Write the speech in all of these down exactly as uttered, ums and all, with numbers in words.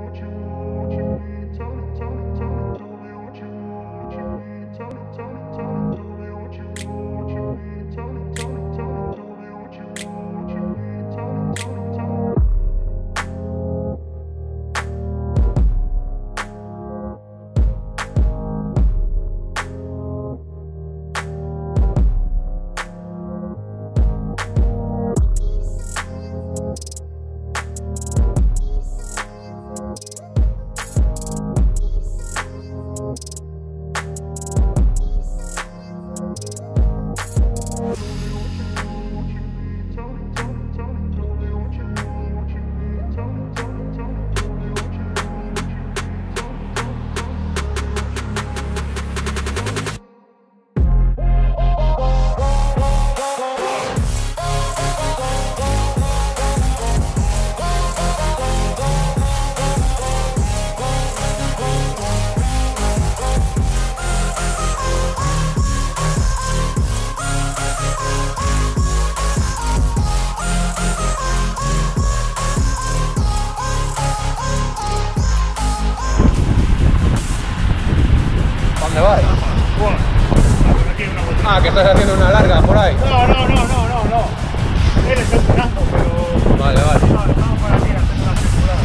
¿Dónde vas? Ah, que estás haciendo una larga por ahí. No, no, no, no, no, no. Él está esperando, pero... Vale, vale. No, estamos por aquí haciendo una circular.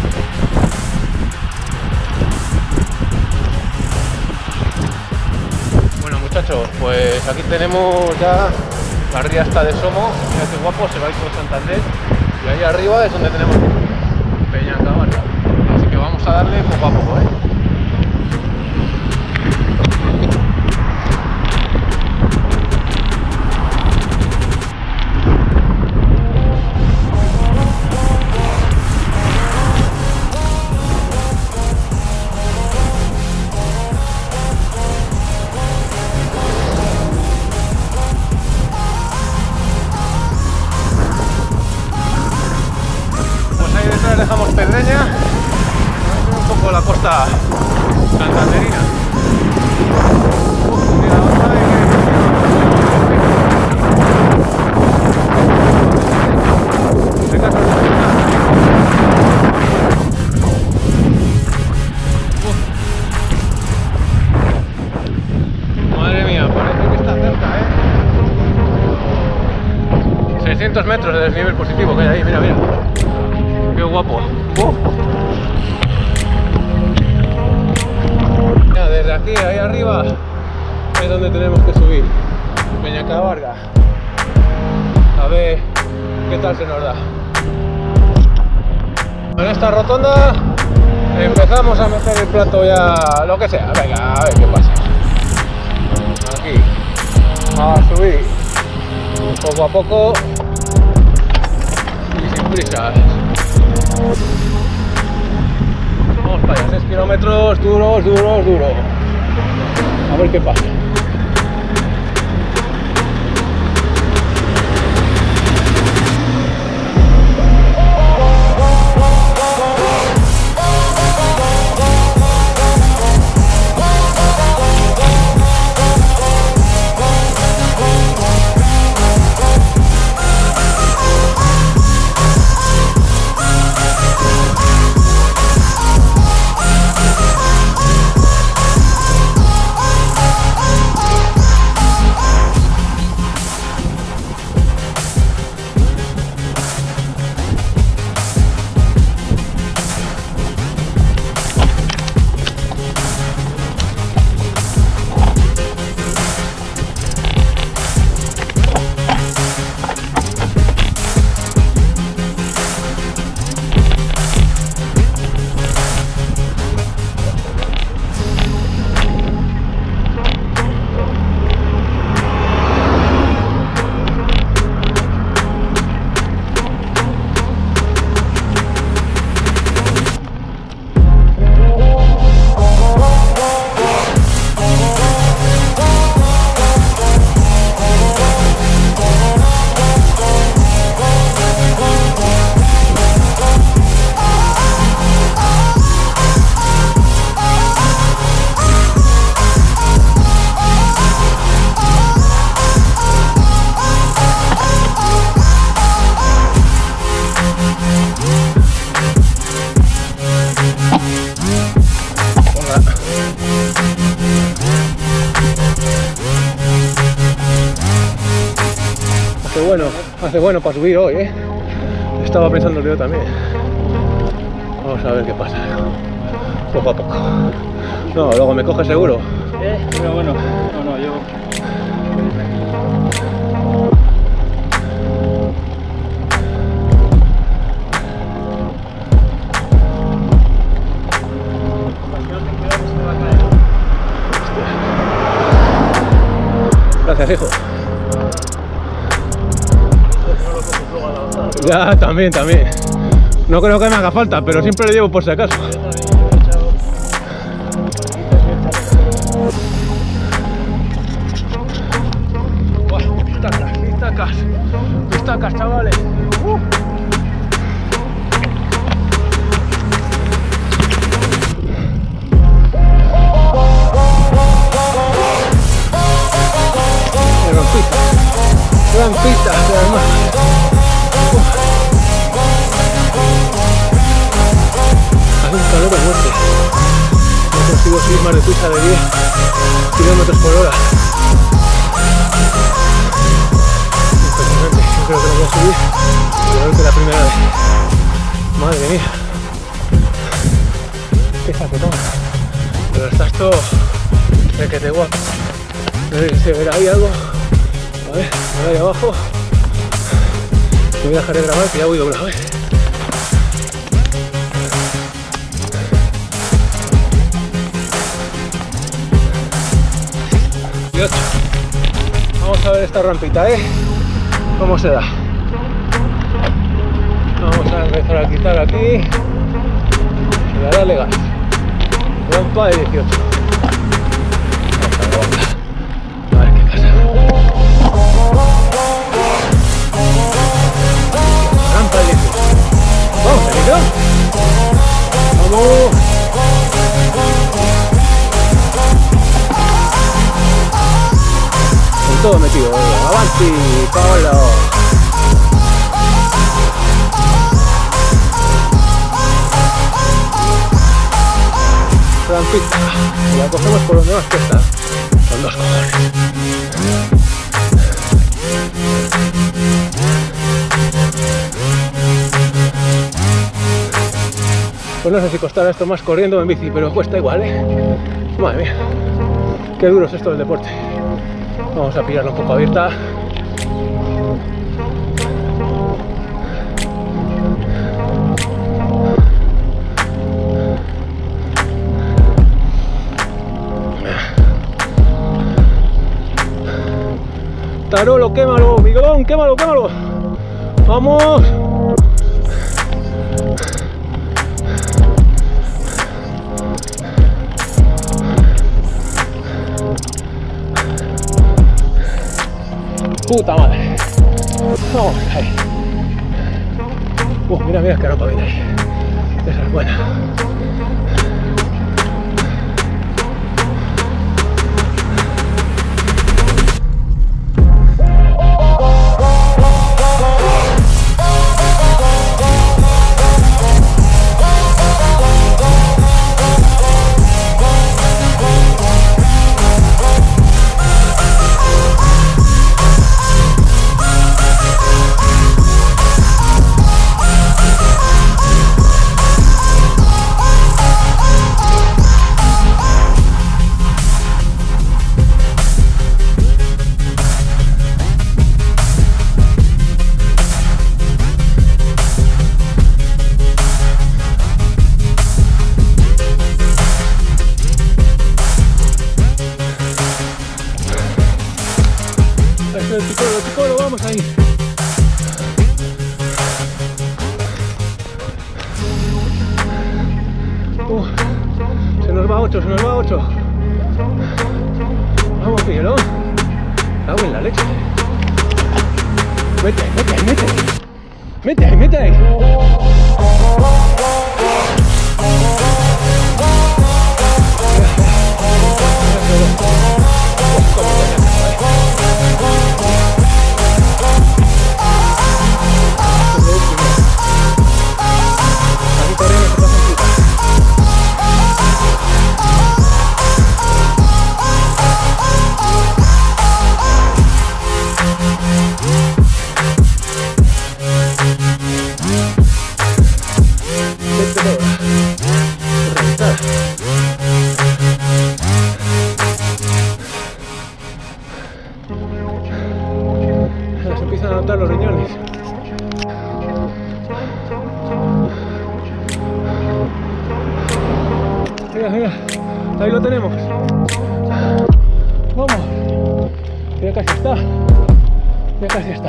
Bueno, muchachos, pues aquí tenemos ya la ría esta de Somo. Mira qué guapo, se va a ir por Santander. Y ahí arriba es donde tenemos Peñacabarga. Así que vamos a darle poco a poco, ¿eh? Dejamos Pedreña, un poco la costa santanderina. Uf, y la otra de que... de casa Uf. Madre mía, parece que está cerca, ¿eh? seiscientos metros de desnivel positivo que hay ahí, mira, mira. Qué guapo. Uh. Mira, desde aquí, ahí arriba, es donde tenemos que subir. Peñacabarga. A ver qué tal se nos da. En esta rotonda empezamos a meter el plato ya, lo que sea. Venga, a ver qué pasa. Aquí, a subir poco a poco y sin prisas. Vamos para allá, seis kilómetros duros, duros, duros. A ver qué pasa. Hace bueno para subir hoy, ¿eh? Estaba pensando yo también. Vamos a ver qué pasa. Poco a poco. No, luego me coge seguro. Eh, pero bueno, no, no, yo... Gracias, hijo. Ya, también, también. No creo que me haga falta, pero siempre le llevo por si acaso. Pistacas, pistacas, pistacas, chavales. Uh. Gran pista, gran pista, además. Uh. Hace un calor de muerte. No consigo subir más de pista de diez kilómetros por hora. Impresionante, yo creo que lo voy a subir peor que la primera vez. Madre mía. Qué sacotón. Pero estás todo de que te guapo. No sé si se verá ahí algo. A ver, a ver ahí abajo. Me voy a dejar de grabar que ya voy doblado, ¿eh? dieciocho. Vamos a ver esta rampita, ¿eh? ¿Cómo se da? Vamos a empezar a quitar aquí y a darle gas. Rampa de dieciocho. Vamos a ver, a ver qué pasa. Rampa de dieciocho. Vamos, amigo. Vamos. Con todo metido. Avanti, Pablo. Rampita, y la cogemos por donde más que está, con dos cojones. Pues no sé si costará esto más corriendo o en bici, pero cuesta igual, ¿eh? Madre mía, qué duro es esto del deporte. Vamos a pillarlo un poco abierta. Tarolo, quémalo, Miguelón, quémalo, quémalo. Vamos. Puta madre. Vamos ahí. Uh, mira, mira que rampa viene ahí. Esa es buena. El picoro, el picoro, vamos ahí. Uh, se nos va ocho, se nos va ocho. Vamos, Miguelón. Cago en la leche. Mete ahí, mete ahí, mete ahí. Mete ahí, mete ahí. mira, mira. Ahí lo tenemos. Vamos. Ya casi está. Ya casi está.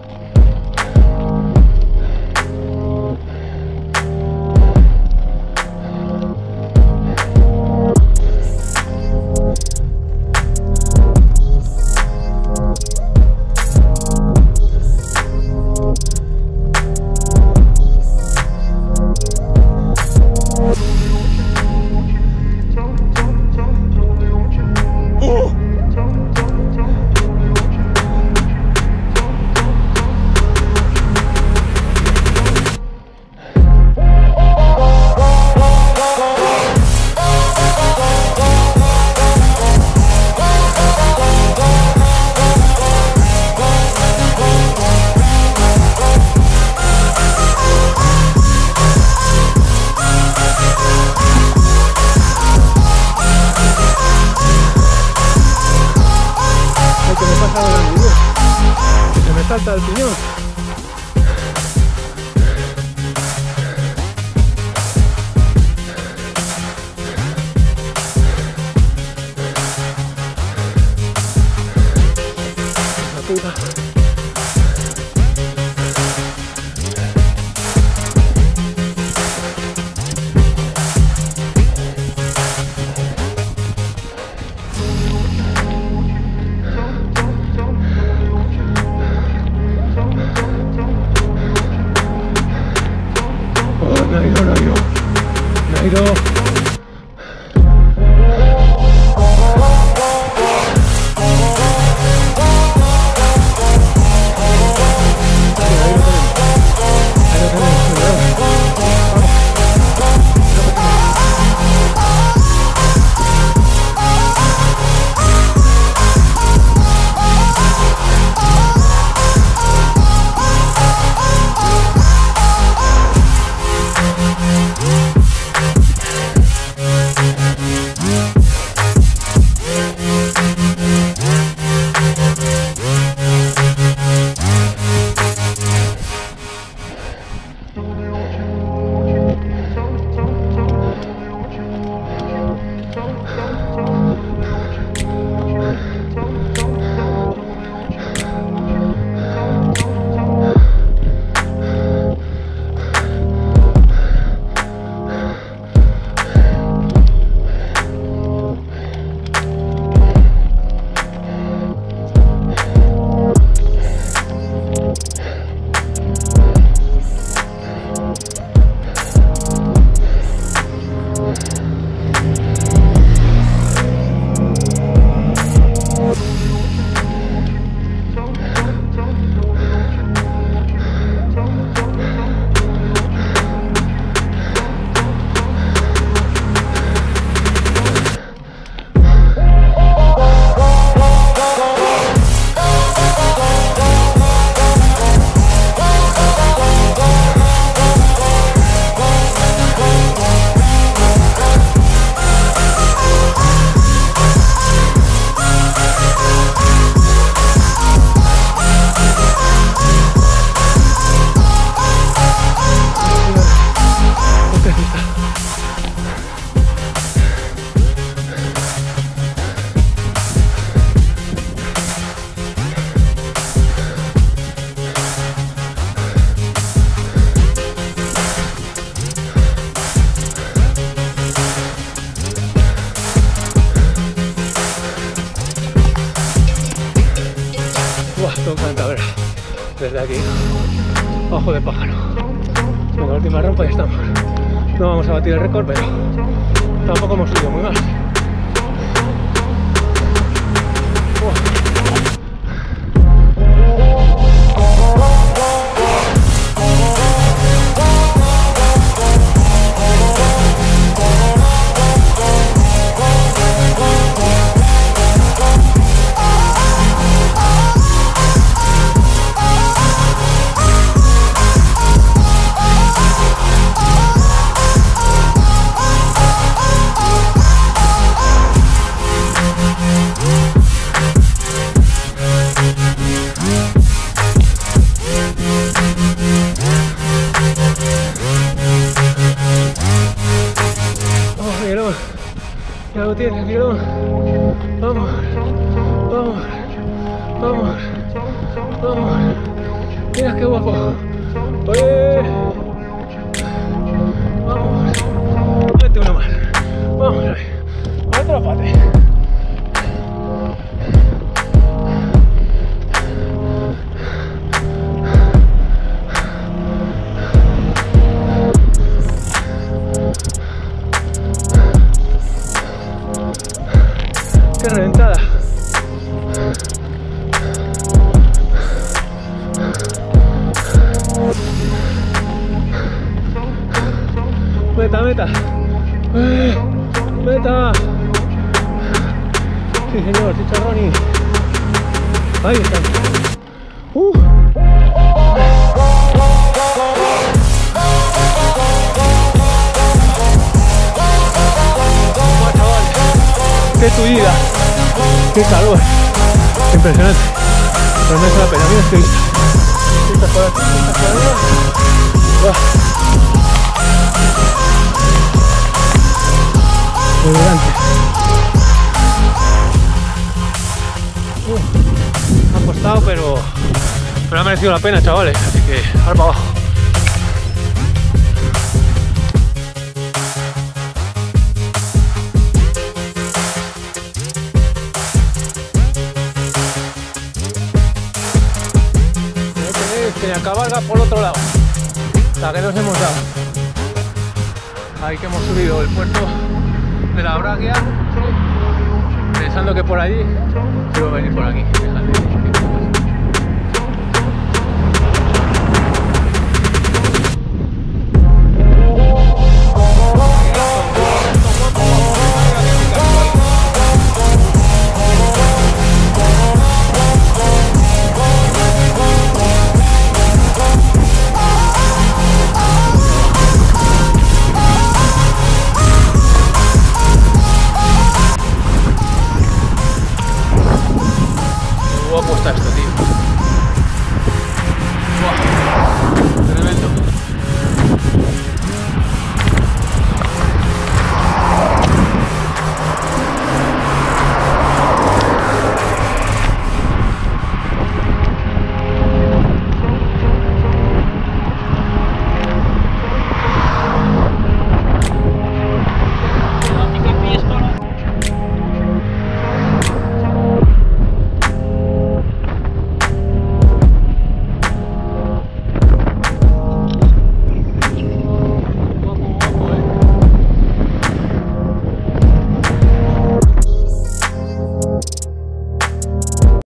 Salta el piñón. La puta. Nairo, Nairo, Nairo. Todo Cantabria, desde aquí, ojo de pájaro. Con la última rampa ya estamos. No vamos a batir el récord, pero tampoco hemos subido muy mal. Ya lo tienes, Guilón. Vamos, vamos, vamos, vamos. Mira qué guapo. Oye. Vamos. Mete uno más. Vamos ahí. Otro pate. Qué reventada. Meta, meta. Eh, meta. Sí, señor, chicharroni. Ahí está. Uh. Qué tullida, qué calor, impresionante, pero merece la pena. Mira este vista, vistas por aquí, vistas por arriba. ¡Buah! Elegante. Uh, ha costado, pero, pero ha merecido la pena, chavales, así que ahora para abajo. Cabalga por otro lado, la que nos hemos dado. Ahí que hemos subido el puerto de la Braguia, pensando que por allí quiero venir por aquí. Fíjate.